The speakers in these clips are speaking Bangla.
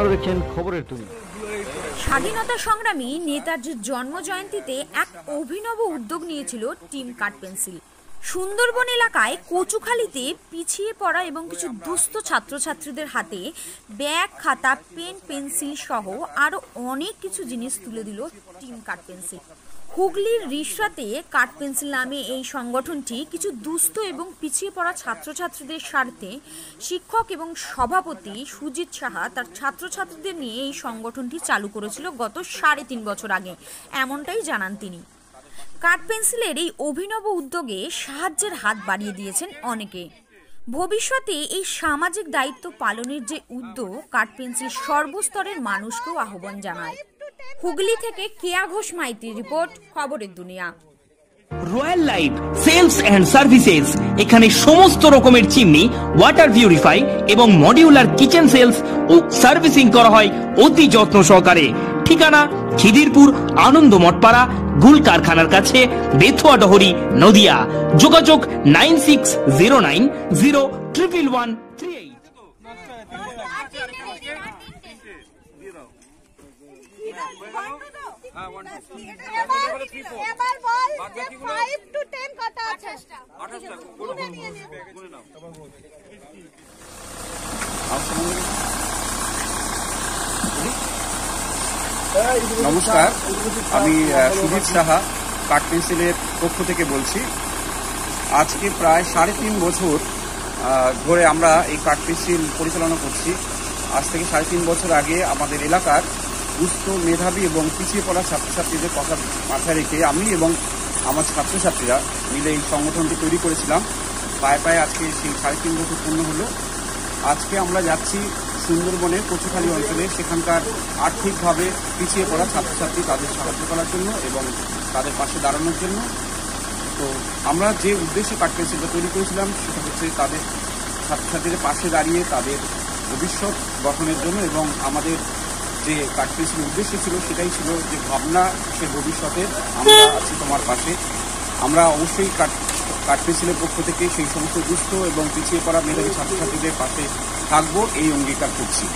আপনারা দেখছেন খবরের দুনিয়া। স্বাধীনতা সংগ্রামী নেতাজির জন্মজয়ন্তীতে এক অভিনব উদ্যোগ নিয়েছিল টিম কাঠপেন্সিল। সুন্দরবন এলাকায় কচুখালীতে পিছিয়ে পড়া এবং কিছু দুস্থ ছাত্রছাত্রীদের হাতে ব্যাগ, খাতা, পেন, পেন্সিল সহ আরো অনেক কিছু জিনিস তুলে দিল টিম কাঠপেন্সিল। হুগলির রিষড়াতে কাঠপেন্সিল নামে এই সংগঠনটি কিছু দুস্থ এবং পিছিয়ে পড়া ছাত্রছাত্রীদের স্বার্থে শিক্ষক এবং সভাপতি সুজিত সাহা তার ছাত্রছাত্রীদের নিয়ে এই সংগঠনটি চালু করেছিল গত 3.5 বছর আগে, এমনটাই জানান তিনি। কাঠপেন্সিলের এই অভিনব উদ্যোগে সাহায্যের হাত বাড়িয়ে দিয়েছেন অনেকে। ভবিষ্যতে এই সামাজিক দায়িত্ব পালনের যে উদ্যোগ, কাঠপেন্সিল সর্বস্তরের মানুষকেও আহ্বান জানায়। হুগলি থেকে কেয়া ঘোষ মাইতির রিপোর্ট, খবরের দুনিয়া। Royal life sales and services এখানে সমস্ত রকমের চিমনি, ওয়াটার পিউরিফাই এবং মডিউলার কিচেন সেলস ও সার্ভিসিং করা হয় অতি যত্ন সহকারে। ঠিকানা খিদিরপুর আনন্দ মঠপাড়া গুল কারখানার কাছে, বেথুয়া ডহরি, নদিয়া। যোগাযোগ 9609011138। নমস্কার, আমি সুজিত সাহা কাঠপেন্সিলের পক্ষ থেকে বলছি। আজকে প্রায় 3.5 বছর ধরে আমরা এই কাঠপেন্সিল পরিচালনা করছি। আজ থেকে 3.5 বছর আগে আমাদের এলাকার দুস্থ, মেধাবী এবং পিছিয়ে পড়া ছাত্রছাত্রীদের কথা মাথায় রেখে আমি এবং আমার ছাত্রছাত্রীরা মিলে এই সংগঠনটি তৈরি করেছিলাম। পায়ে পায়ে আজকে সেই 3.5 বছর পূর্ণ হলো। আজকে আমরা যাচ্ছি সুন্দরবনের কচুখালী অঞ্চলে, সেখানকার আর্থিকভাবে পিছিয়ে পড়া ছাত্রছাত্রী তাদের সাহায্য করার জন্য এবং তাদের পাশে দাঁড়ানোর জন্য। তো আমরা যে উদ্দেশ্যে কাঠপেন্সিলটা তৈরি করেছিলাম সেটা হচ্ছে তাদের ছাত্রছাত্রীদের পাশে দাঁড়িয়ে তাদের ভবিষ্যৎ গঠনের জন্য, এবং আমাদের যে কাঠপেন্সিলের উদ্দেশ্য ছিল সেটাই ছিল যে ভাবনা সে ভবিষ্যতের, আমরা আছি তোমার পাশে। আমরা অবশ্যই কাঠপেন্সিলের পক্ষ থেকে সেই সমস্ত দুস্থ এবং পিছিয়ে পড়া মেধাবী ছাত্রছাত্রীদের পাশে থাকবো, এই অঙ্গীকার করছি।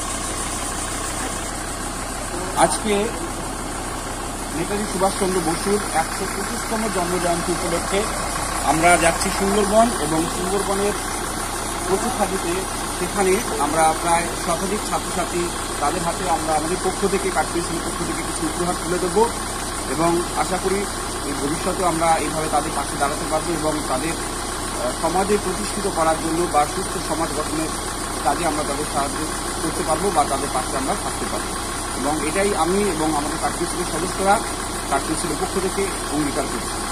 আজকে নেতাজি সুভাষচন্দ্র বসুর 125তম জন্মজয়ন্তী উপলক্ষে আমরা যাচ্ছি সুন্দরবন, এবং সুন্দরবনের কচুখালীতে সেখানে আমরা প্রায় শতাধিক ছাত্রছাত্রী তাদের হাতে আমরা আমাদের পক্ষ থেকে কাঠপেন্সিলের পক্ষ থেকে কিছু উপহার তুলে দেবো, এবং আশা করি এই ভবিষ্যতে আমরা এইভাবে তাদের পাশে দাঁড়াতে পারবো এবং তাদের সমাজে প্রতিষ্ঠিত করার জন্য বা সুস্থ সমাজ গঠনের কাজে আমরা তাদের সাহায্য করতে পারবো বা তাদের পাশে আমরা থাকতে পারবো। এবং এটাই আমি এবং আমাদের কাঠপেন্সিলের সদস্যরা কাঠপেন্সিলের পক্ষ থেকে অঙ্গীকার করছি।